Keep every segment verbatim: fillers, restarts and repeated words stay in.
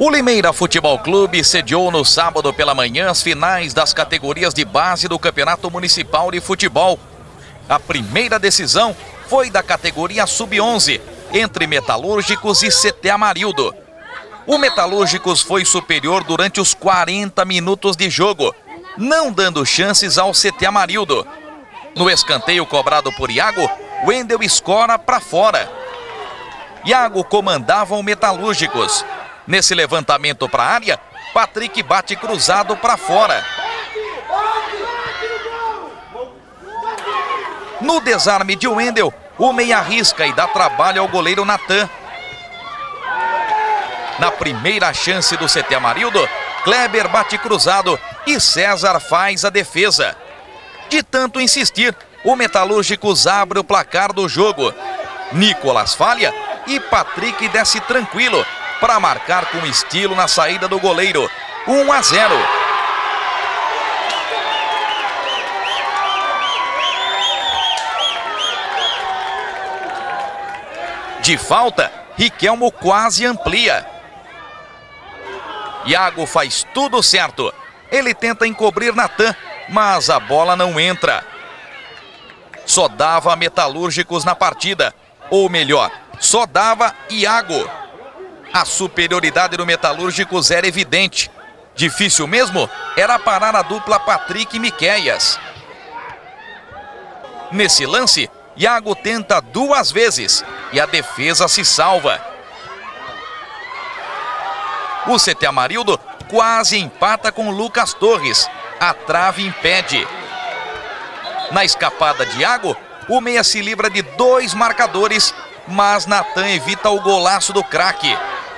O Limeira Futebol Clube sediou no sábado pela manhã as finais das categorias de base do Campeonato Municipal de Futebol. A primeira decisão foi da categoria sub onze, entre Metalúrgicos e C T Amarildo. O Metalúrgicos foi superior durante os quarenta minutos de jogo, não dando chances ao C T Amarildo. No escanteio cobrado por Iago, Wendel escora para fora. Iago comandava o Metalúrgicos. Nesse levantamento para a área, Patrick bate cruzado para fora. No desarme de Wendel, o meia arrisca e dá trabalho ao goleiro Natan. Na primeira chance do C T Amarildo, Kleber bate cruzado e César faz a defesa. De tanto insistir, o Metalúrgicos abre o placar do jogo. Nicolas falha e Patrick desce tranquilo para marcar com estilo na saída do goleiro. um a zero. De falta, Riquelmo quase amplia. Iago faz tudo certo. Ele tenta encobrir Natan, mas a bola não entra. Só dava Metalúrgicos na partida. Ou melhor, só dava Iago. A superioridade do Metalúrgicos era evidente. Difícil mesmo era parar a dupla Patrick e Miqueias. Nesse lance, Iago tenta duas vezes e a defesa se salva. O C T Amarildo quase empata com Lucas Torres. A trave impede. Na escapada de Iago, o meia se livra de dois marcadores, mas Natan evita o golaço do craque.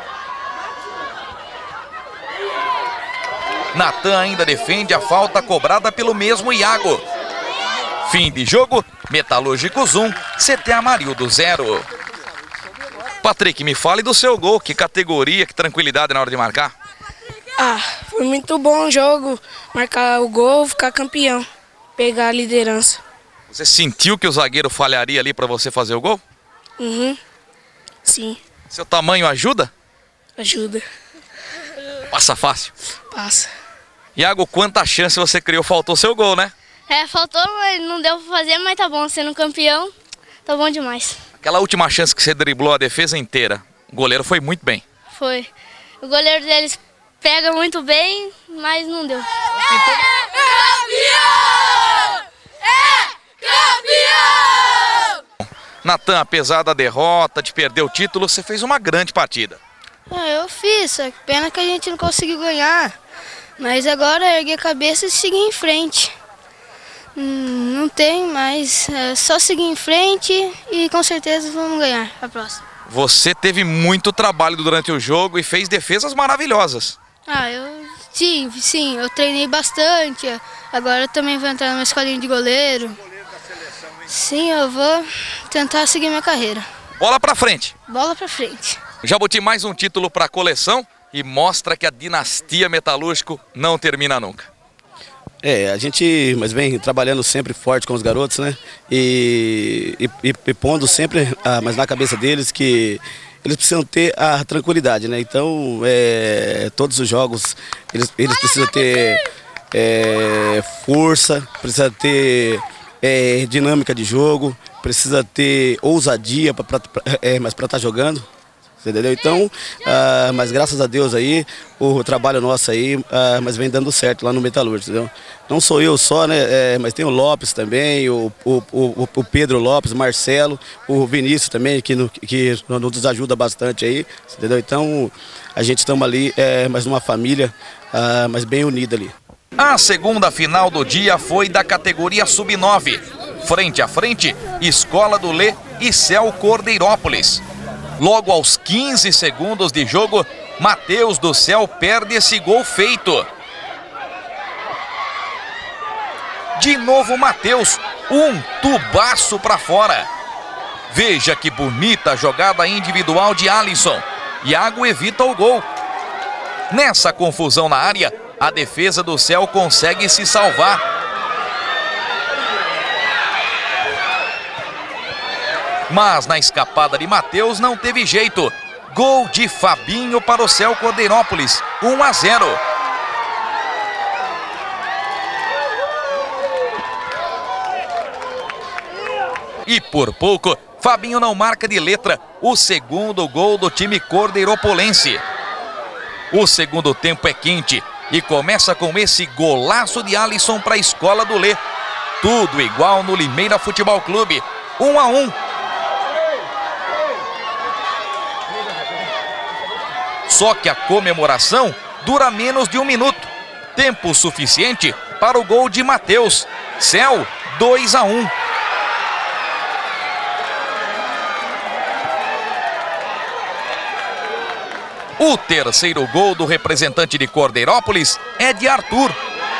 Natan ainda defende a falta cobrada pelo mesmo Iago. Fim de jogo, Metalúrgicos um, C T Amarildo zero. Patrick, me fale do seu gol, que categoria, que tranquilidade na hora de marcar. Ah, foi muito bom o jogo, marcar o gol, ficar campeão, pegar a liderança. Você sentiu que o zagueiro falharia ali para você fazer o gol? Uhum, sim. Seu tamanho ajuda? Ajuda. Passa fácil? Passa. Iago, quanta chance você criou, faltou seu gol, né? É, faltou, mas não deu pra fazer, mas tá bom, sendo campeão, tá bom demais. Aquela última chance que você driblou a defesa inteira, o goleiro foi muito bem. Foi. O goleiro deles pega muito bem, mas não deu. É campeão! É campeão! Natan, apesar da derrota, de perder o título, você fez uma grande partida. Ah, eu fiz, é pena que a gente não conseguiu ganhar, mas agora é erguer a cabeça e seguir em frente. Hum, não tem mais, é só seguir em frente e com certeza vamos ganhar a próxima. Você teve muito trabalho durante o jogo e fez defesas maravilhosas. Ah, eu sim, sim, eu treinei bastante, agora eu também vou entrar numa escolinha de goleiro. Sim, eu vou tentar seguir minha carreira. Bola pra frente. Bola pra frente. Jabuti, mais um título para a coleção e mostra que a dinastia Metalúrgico não termina nunca. É, a gente, mas vem trabalhando sempre forte com os garotos, né? E, e, e pondo sempre, ah, mas na cabeça deles que eles precisam ter a tranquilidade, né? Então, é, todos os jogos, eles, eles precisam ter é, força, precisa ter é, dinâmica de jogo, precisa ter ousadia para é, mas para estar jogando. Entendeu? Então, ah, mas graças a Deus aí, o trabalho nosso aí, ah, mas vem dando certo lá no Metalúrgico, entendeu? Não sou eu só, né? É, mas tem o Lopes também, o, o, o, o Pedro Lopes, o Marcelo, o Vinícius também, que, no, que nos ajuda bastante aí, entendeu? Então, a gente estamos ali, é, mas numa família, ah, mas bem unida ali. A segunda final do dia foi da categoria sub nove. Frente a frente, Escola do Lê e Céu Cordeirópolis. Logo aos quinze segundos de jogo, Matheus do Céu perde esse gol feito. De novo Matheus, um tubaço para fora. Veja que bonita a jogada individual de Alisson. Iago evita o gol. Nessa confusão na área, a defesa do Céu consegue se salvar. Mas na escapada de Matheus não teve jeito. Gol de Fabinho para o Céu Cordeirópolis, um a zero. E por pouco, Fabinho não marca de letra o segundo gol do time cordeiropolense. O segundo tempo é quente e começa com esse golaço de Alisson para a Escola do Lê. Tudo igual no Limeira Futebol Clube, um a um. Só que a comemoração dura menos de um minuto. Tempo suficiente para o gol de Matheus. Céu, dois a um. O terceiro gol do representante de Cordeirópolis é de Arthur.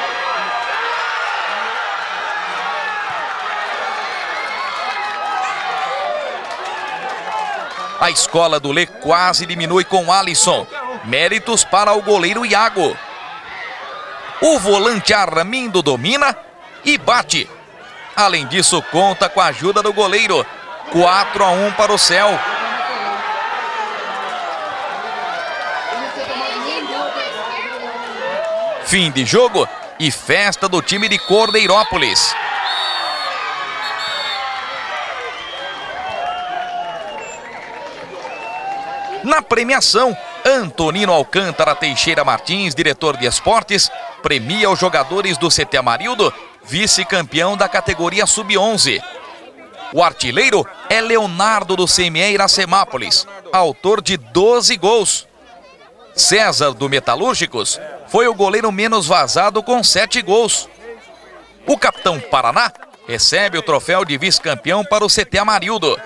A Escola do Lê quase diminui com Alisson. Méritos para o goleiro Iago. O volante Armindo domina e bate. Além disso, conta com a ajuda do goleiro. quatro a um para o Céu. Fim de jogo e festa do time de Cordeirópolis. Na premiação, Antonino Alcântara Teixeira Martins, diretor de esportes, premia os jogadores do C T Amarildo, vice-campeão da categoria sub onze. O artilheiro é Leonardo do C M E Iracemápolis, autor de doze gols. César do Metalúrgicos foi o goleiro menos vazado com sete gols. O capitão Paraná recebe o troféu de vice-campeão para o C T Amarildo.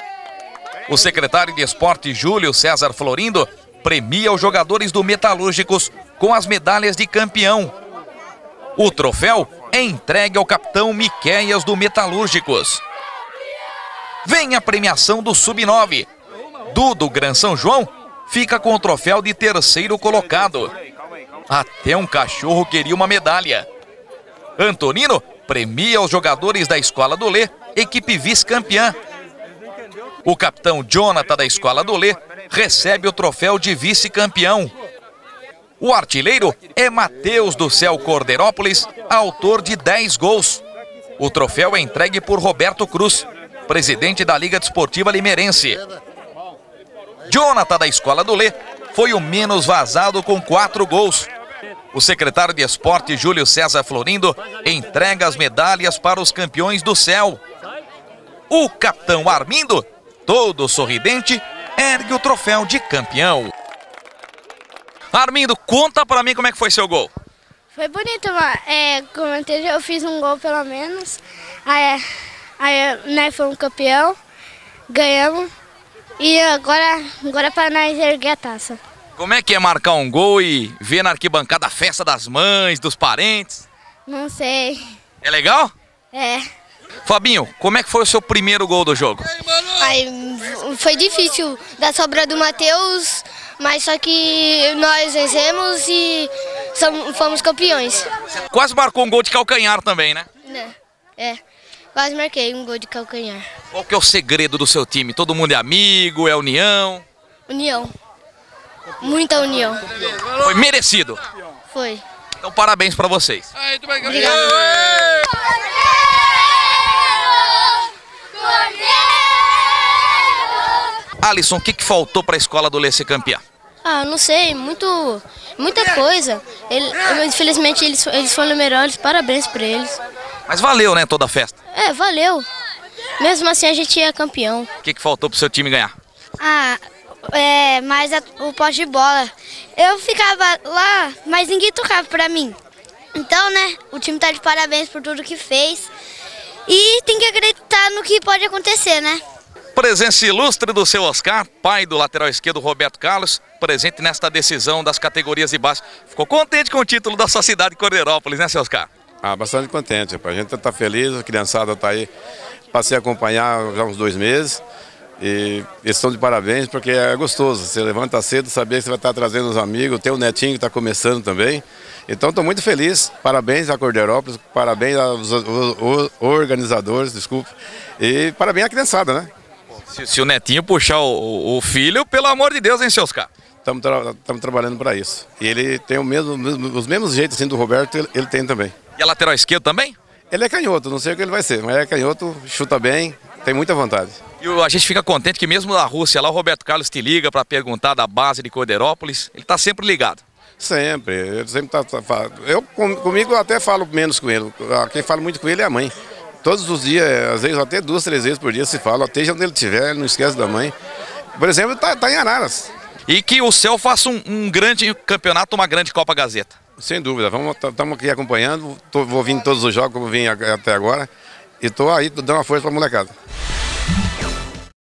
O secretário de esporte Júlio César Florindo premia os jogadores do Metalúrgicos com as medalhas de campeão. O troféu é entregue ao capitão Miqueias do Metalúrgicos. Vem a premiação do sub nove. Dudu Gran São João fica com o troféu de terceiro colocado. Até um cachorro queria uma medalha. Antonino premia os jogadores da Escola do Lê, equipe vice-campeã. O capitão Jonathan da Escola do Lê recebe o troféu de vice-campeão. O artilheiro é Matheus do Céu Cordeirópolis, autor de dez gols. O troféu é entregue por Roberto Cruz, presidente da Liga Desportiva Limeirense. Jonathan da Escola do Lê foi o menos vazado com quatro gols. O secretário de esporte Júlio César Florindo entrega as medalhas para os campeões do Céu. O capitão Armindo, todo sorridente, ergue o troféu de campeão. Armindo, conta pra mim como é que foi seu gol. Foi bonito, mano. É, como eu fiz um gol pelo menos. Aí, aí né, foi um campeão, ganhamos. E agora, agora é para nós erguer a taça. Como é que é marcar um gol e ver na arquibancada a festa das mães, dos parentes? Não sei. É legal? É. Fabinho, como é que foi o seu primeiro gol do jogo? Aí, foi difícil da sobra do Matheus, mas só que nós vencemos e somos, fomos campeões. Quase marcou um gol de calcanhar também, né? É, quase marquei um gol de calcanhar. Qual que é o segredo do seu time? Todo mundo é amigo, é união? União. Muita união. Foi merecido. Foi. Então parabéns pra vocês. Obrigado. Alisson, o que, que faltou para a Escola do Lê ser campeã? Ah, não sei, muito, muita coisa. Ele, infelizmente eles, eles foram melhores, parabéns para eles. Mas valeu, né, toda a festa? É, valeu. Mesmo assim a gente é campeão. O que, que faltou pro seu time ganhar? Ah, é, mais a, o poste de bola. Eu ficava lá, mas ninguém tocava pra mim. Então, né, o time tá de parabéns por tudo que fez. E tem que acreditar no que pode acontecer, né? Presença ilustre do seu Oscar, pai do lateral esquerdo Roberto Carlos, presente nesta decisão das categorias de base. Ficou contente com o título da sua cidade, Cordeirópolis, né, seu Oscar? Ah, bastante contente. A gente está feliz, a criançada está aí. Passei a acompanhar já uns dois meses e eles estão de parabéns porque é gostoso. Você levanta cedo, saber que você vai estar trazendo os amigos, tem o netinho que está começando também. Então estou muito feliz. Parabéns à Cordeirópolis, parabéns aos organizadores, desculpa, e parabéns à criançada, né? Se, se o Netinho puxar o, o filho, pelo amor de Deus, hein, seus caras? Estamos tra trabalhando para isso. E ele tem o mesmo, os mesmos jeitos assim, do Roberto, ele, ele tem também. E a lateral esquerdo também? Ele é canhoto, não sei o que ele vai ser, mas é canhoto, chuta bem, tem muita vontade. E a gente fica contente que mesmo na Rússia lá, o Roberto Carlos te liga para perguntar da base de Corderópolis, ele está sempre ligado. Sempre, ele sempre tá, tá eu com, comigo eu até falo menos com ele, quem fala muito com ele é a mãe. Todos os dias, às vezes até duas, três vezes por dia se fala, até onde ele estiver, não esquece da mãe. Por exemplo, está tá em Araras. E que o céu faça um, um grande campeonato, uma grande Copa Gazeta. Sem dúvida, estamos aqui acompanhando, tô, vou vir em todos os jogos como vim até agora e estou aí dando uma força para a molecada.